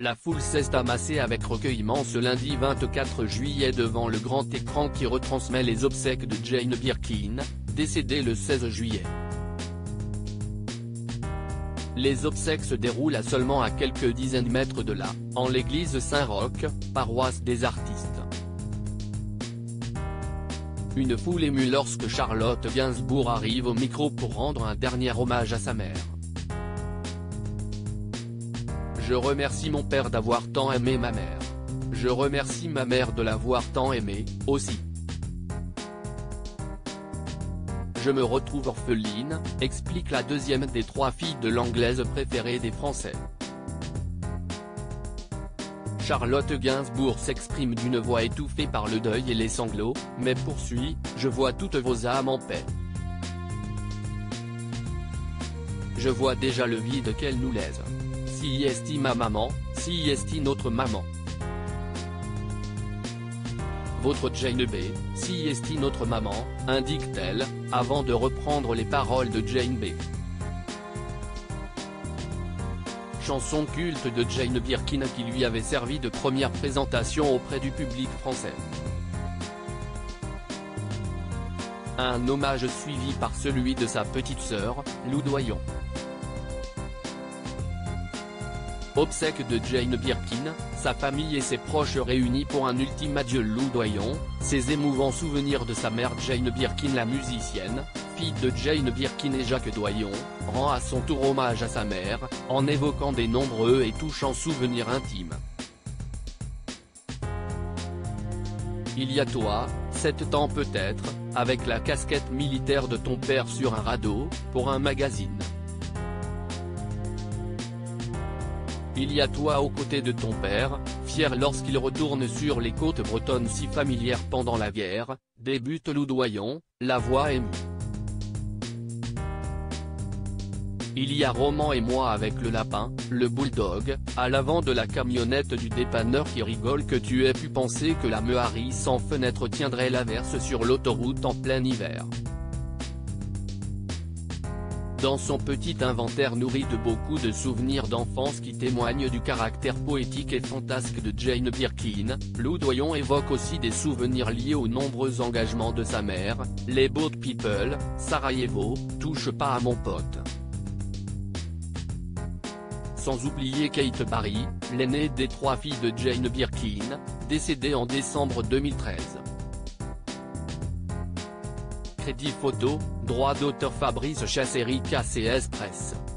La foule s'est amassée avec recueillement ce lundi 24 juillet devant le grand écran qui retransmet les obsèques de Jane Birkin, décédée le 16 juillet. Les obsèques se déroulent à seulement quelques dizaines de mètres de là, en l'église Saint-Roch, paroisse des artistes. Une foule émue lorsque Charlotte Gainsbourg arrive au micro pour rendre un dernier hommage à sa mère. Je remercie mon père d'avoir tant aimé ma mère. Je remercie ma mère de l'avoir tant aimée, aussi. Je me retrouve orpheline, explique la deuxième des trois filles de l'anglaise préférée des Français. Charlotte Gainsbourg s'exprime d'une voix étouffée par le deuil et les sanglots, mais poursuit, je vois toutes vos âmes en paix. Je vois déjà le vide qu'elle nous laisse. Si est ma maman, si est notre maman. Votre Jane B, si est notre maman, indique-t-elle, avant de reprendre les paroles de Jane B. Chanson culte de Jane Birkin qui lui avait servi de première présentation auprès du public français. Un hommage suivi par celui de sa petite sœur, Lou Doyon. Obsèques de Jane Birkin, sa famille et ses proches réunis pour un ultime adieu. Lou Doyon, ses émouvants souvenirs de sa mère Jane Birkin, la musicienne, fille de Jane Birkin et Jacques Doyon, rend à son tour hommage à sa mère, en évoquant des nombreux et touchants souvenirs intimes. Il y a toi, 7 ans peut-être, avec la casquette militaire de ton père sur un radeau, pour un magazine. Il y a toi aux côtés de ton père, fier lorsqu'il retourne sur les côtes bretonnes si familières pendant la guerre, débute Lou Doyon, la voix émue. Il y a Roman et moi avec le lapin, le bulldog, à l'avant de la camionnette du dépanneur qui rigole que tu aies pu penser que la Mehari sans fenêtre tiendrait l'averse sur l'autoroute en plein hiver. Dans son petit inventaire nourri de beaucoup de souvenirs d'enfance qui témoignent du caractère poétique et fantasque de Jane Birkin, Lou Doyon évoque aussi des souvenirs liés aux nombreux engagements de sa mère, les Boat People, Sarajevo, touche pas à mon pote. Sans oublier Kate Barry, l'aînée des trois filles de Jane Birkin, décédée en décembre 2013. Crédit photo, droit d'auteur Fabrice Chasséric ACS Presse.